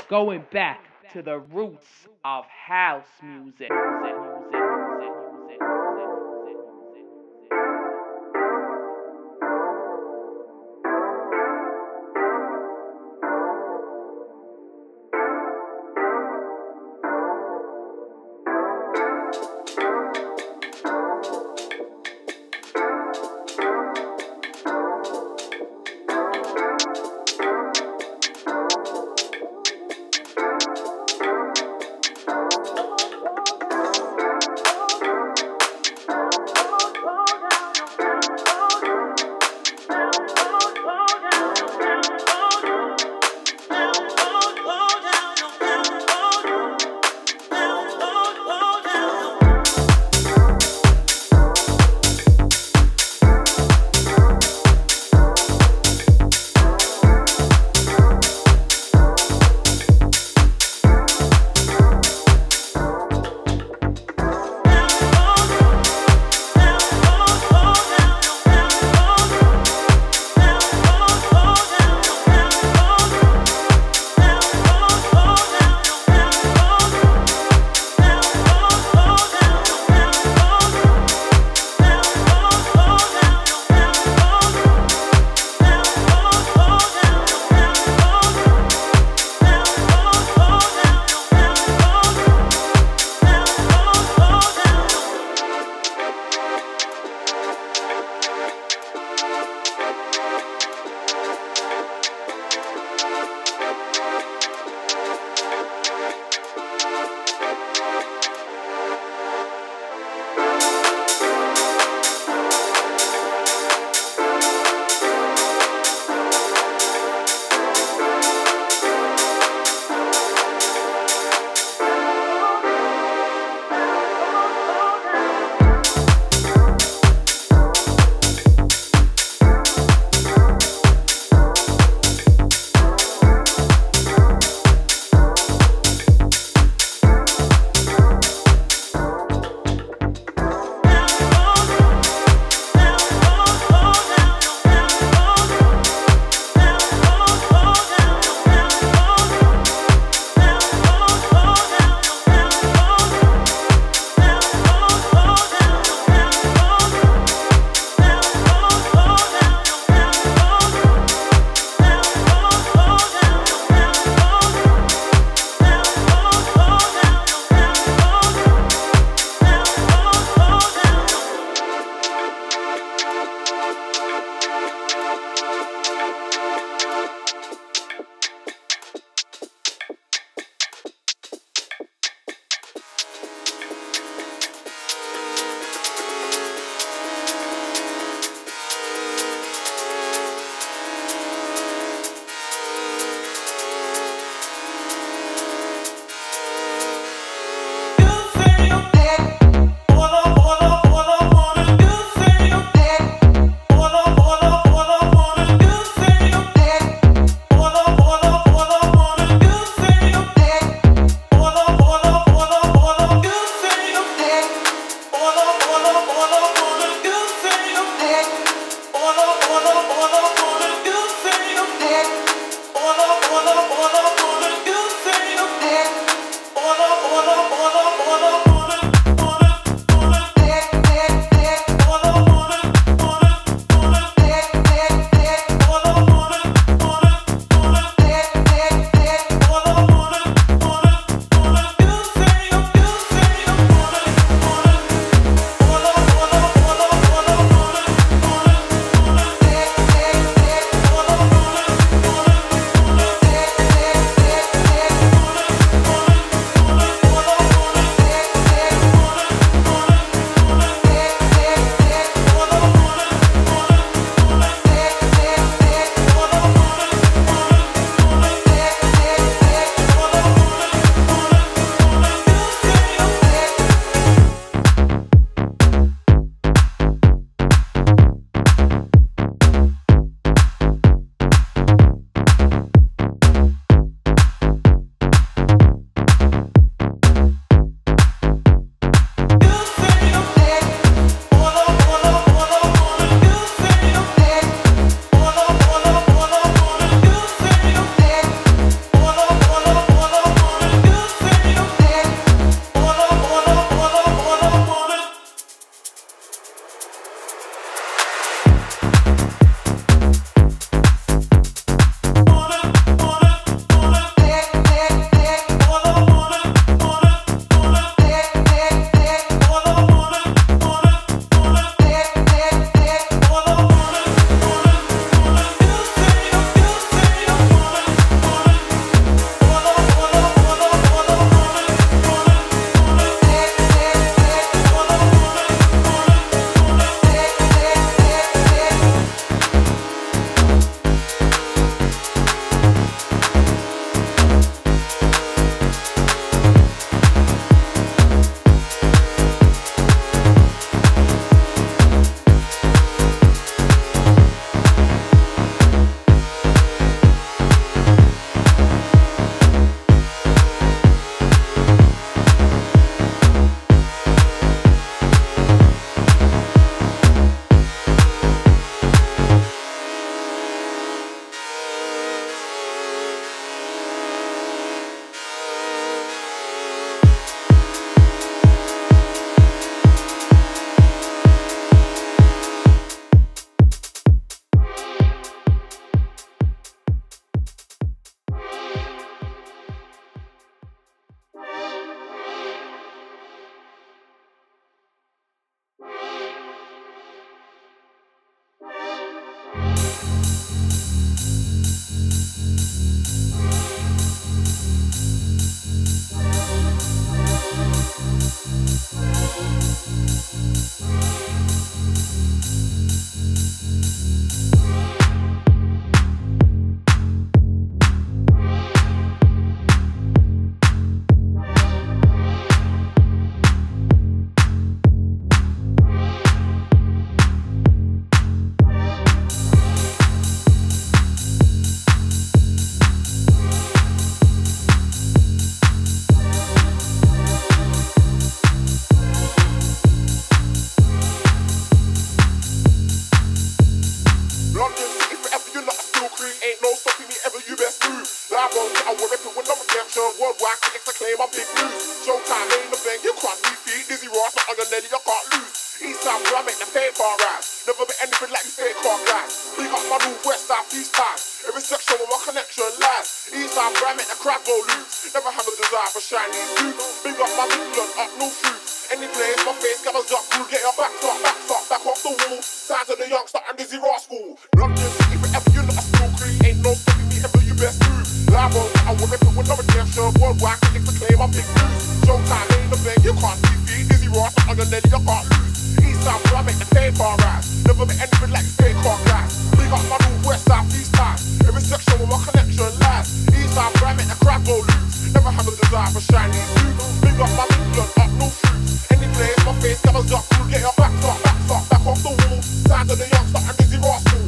going back to the roots of house music. worldwide critics acclaim I'm big news. Showtime ain't the bank, you can't defeat. Dizzy Ross, not on your Nelly, you can't lose. Eastside, where I make the paper rise. Never been anything like you fake car guys. Big up my north, west, south, east ties. Every section where my connection lies. Eastside, where I make the crowd go loose. Never had a desire for shiny suits. Big up my Midland, up no fruits. Any place, my face gathers up, you'll get your back off the wall. Signs of the youngster and Dizzy Ross school. London City forever, you know I still create. Ain't no stopping me ever, you best move. Live on, I will rip it with no redemption. Worldwide critics acclaim I'm big news. Showtime ain't the bank, you can't defeat. Dizzy Ross, not on your Nelly, you can't lose. Eastside, where I make the paper rise. Never been anything like fake car guys. Big up my north, west, south, east ties. Every section where my connection lies. Eastside, where I make the crowd go loose. Never had a desire for shiny suits. Big up my Midland, up no fruits. Any place, my face gathers up, you'll get your back off the wall. Signs of the youngster and Dizzy Ross school.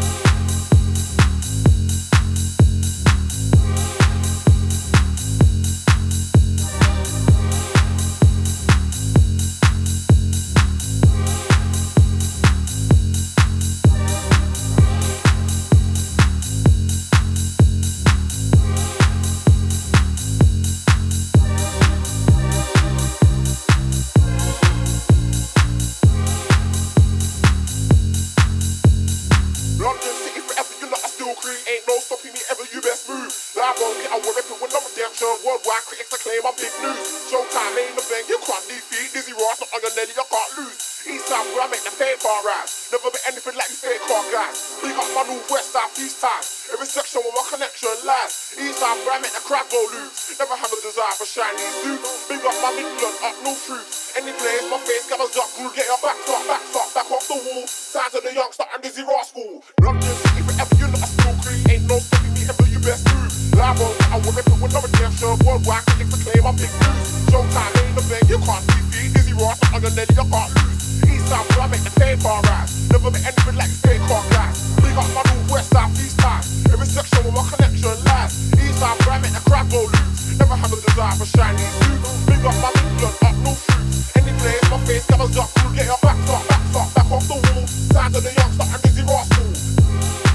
London City forever, you know I still create. Ain't no stopping me ever, you best move. Live on it, I will rip it with no redemption. Worldwide critics acclaim I'm big news. Showtime ain't the bank, you can't defeat. Dizzy Ross, not on your Nelly, you can't lose. Eastside, where I make the paper rise. Never been anything like you fake car guys. Big up my north, west, south, east ties. Every section where my connection lies. Eastside, where I make the crowd go loose. Never had a desire for shiny suits. Big up my Midland, up no fruits. Any place, my face gathers up, you'll get your back off the wall. Signs of the youngster and Dizzy Ross school. London City forever, you know I still create. Ain't no stopping me ever, you best move. Live on, I will rip it with no redemption. Worldwide critics acclaim I'm big news. Showtime ain't the bank, you can't defeat. Dizzy Ross, not on your Nelly, you can't lose. Eastside, where I make the paper rise. Never been anything like fake car guys. Big up my north, west, south, east ties. Every section where my connection lies. Eastside, where I make the crowd go loose. Never had a desire for shiny suits. Big up my Midland, up no fruits. Any place, my face gathers up, you'll get your back off the wall. Signs of the youngster and Dizzy Ross school.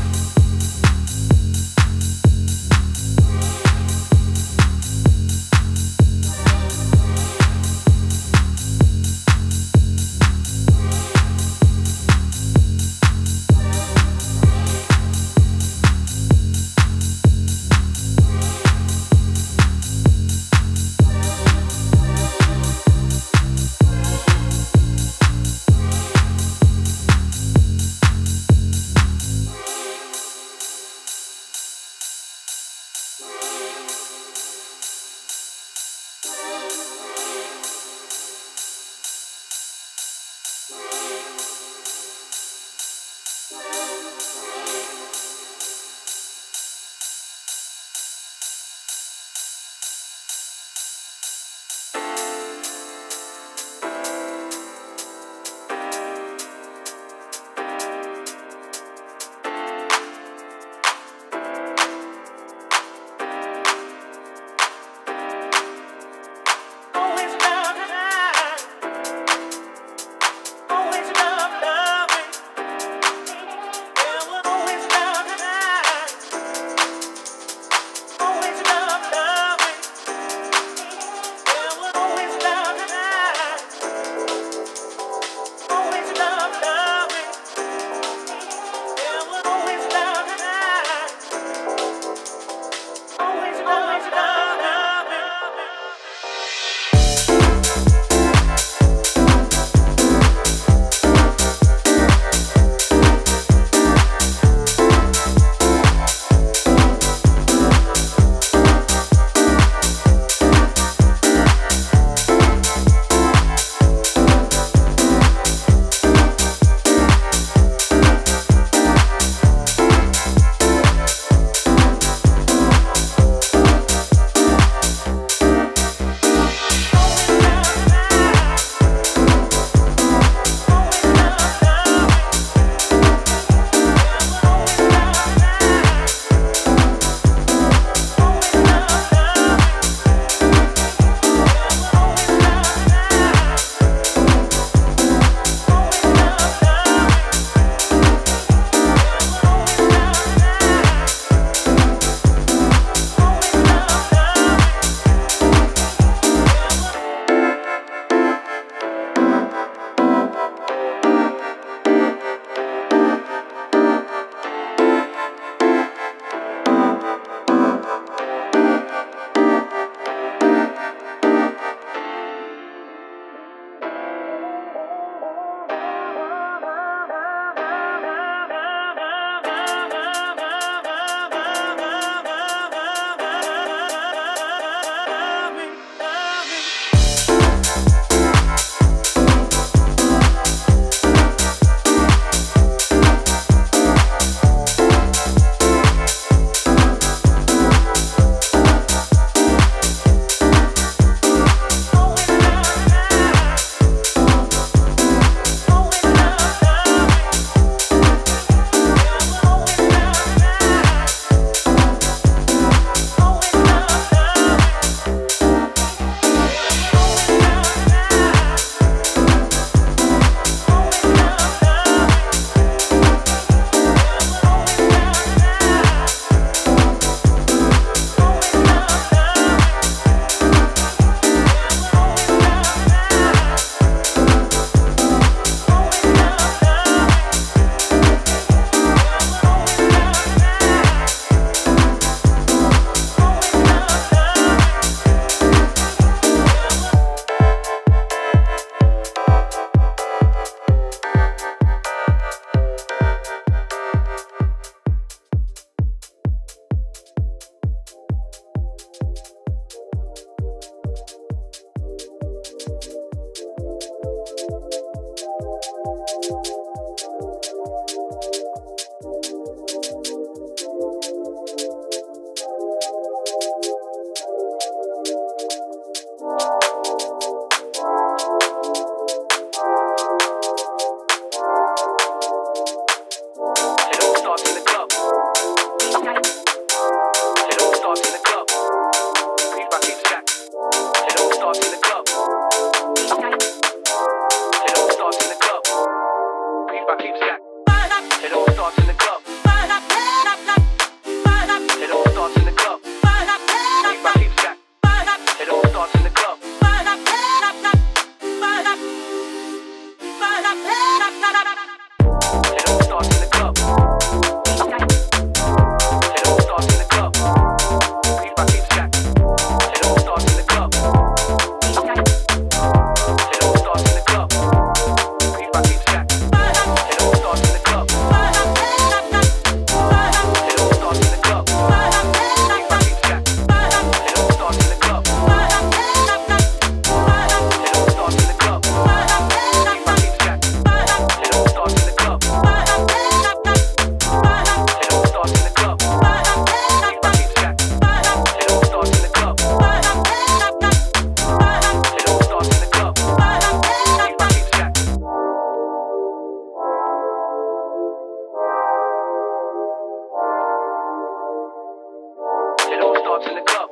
starts in the club.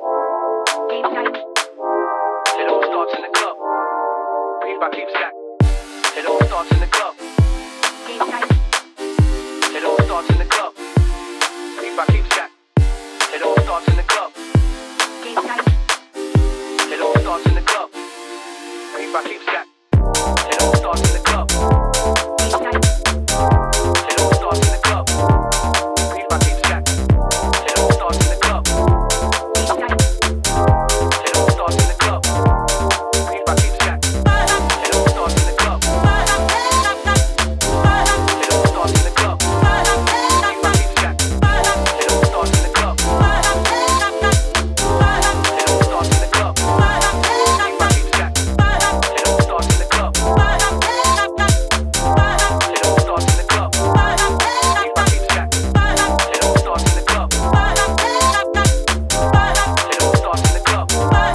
It all starts in the club. Beat by keep stack. It all starts in the club. It all starts in the club. Beat by keep stack. It all starts in the club. It all starts in the club. Beat by keep stack. It all starts in the club. It all starts in the club. Beat by keep stack. It all starts in the club. It all starts in the club. Beat by keep stack. It all starts in the club. It all starts in the club. Beat by keep stack. It all starts in the club. It all starts in the club. Beat by keep stack. It all starts in the club. It all starts in the club. It all starts in the club. Beat by keep stack. It all starts in the club. It all starts in the club.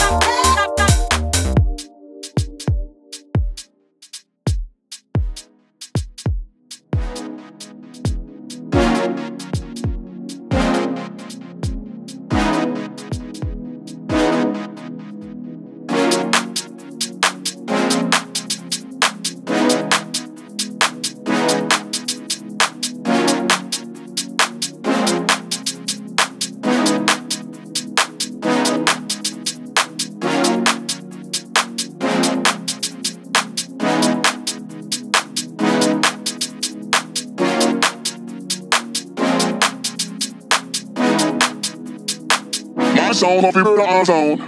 My song, hope you better our song.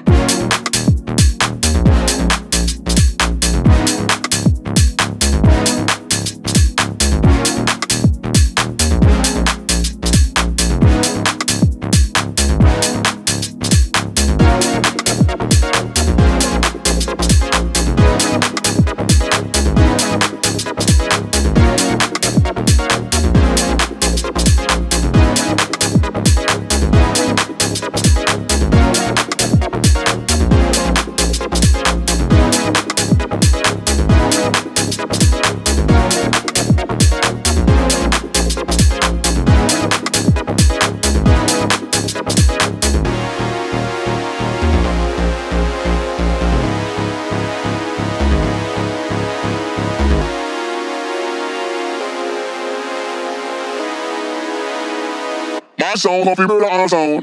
My song, hope you better our song.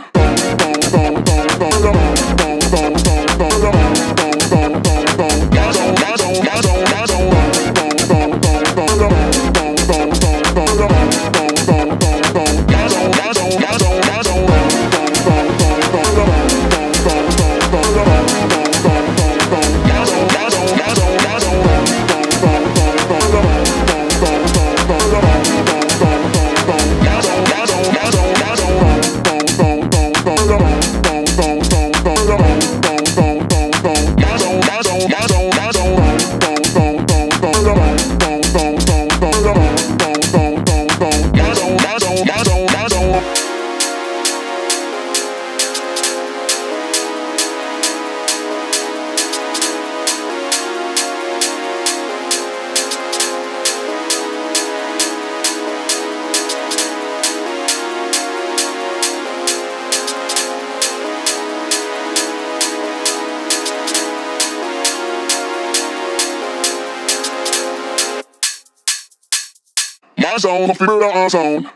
My song, hope you better our song.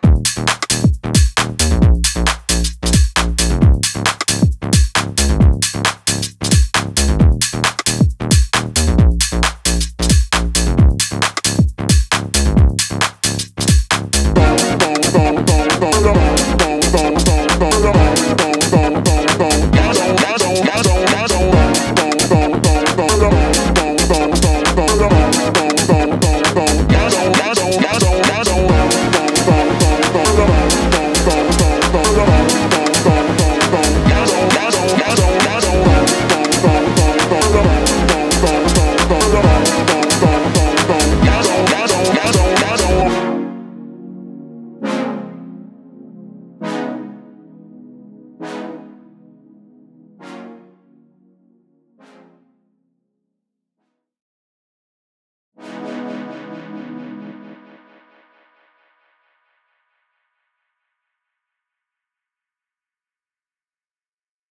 Go.